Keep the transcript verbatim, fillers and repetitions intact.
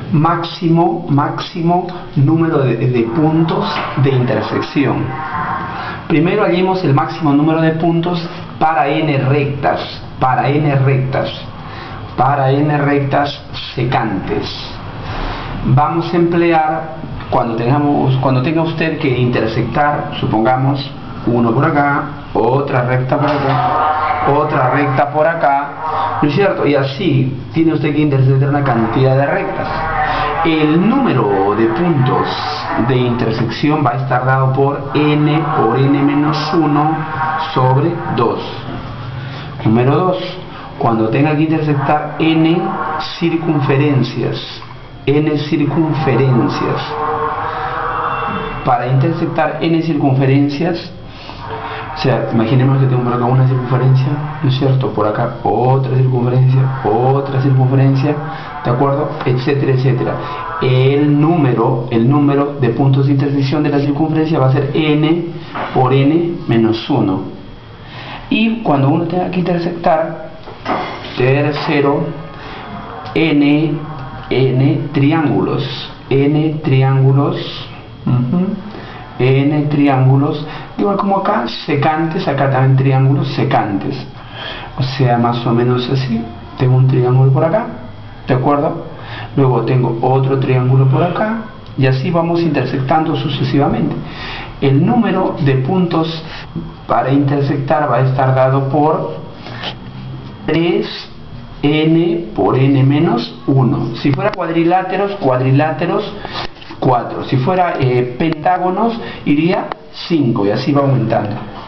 máximo, máximo número de, de puntos de intersección. Primero hallemos el máximo número de puntos para n rectas, para n rectas, para n rectas secantes. Vamos a emplear, cuando tengamos, cuando tenga usted que intersectar, supongamos, uno por acá, otra recta por acá, otra recta por acá, ¿no es cierto? Y así tiene usted que intersectar una cantidad de rectas. El número de puntos de intersección va a estar dado por n por n menos uno sobre dos. Número dos, cuando tenga que intersectar n circunferencias, n circunferencias, para intersectar n circunferencias, o sea, imaginemos que tengo por acá una circunferencia, ¿no es cierto? Por acá otra circunferencia, otra circunferencia, ¿de acuerdo? Etcétera, etcétera. El número, el número de puntos de intersección de la circunferencia va a ser n por n menos uno. Y cuando uno tenga que intersectar, tercero, n, n triángulos, n triángulos, uh-huh. n triángulos, igual como acá, secantes, acá también triángulos secantes, o sea, más o menos así. Tengo un triángulo por acá, ¿de acuerdo? Luego tengo otro triángulo por acá, y así vamos intersectando sucesivamente. El número de puntos para intersectar va a estar dado por tres n por n menos uno. Si fuera cuadriláteros, cuadriláteros, cuatro. Si fuera eh, pentágonos, iría cinco, y así va aumentando.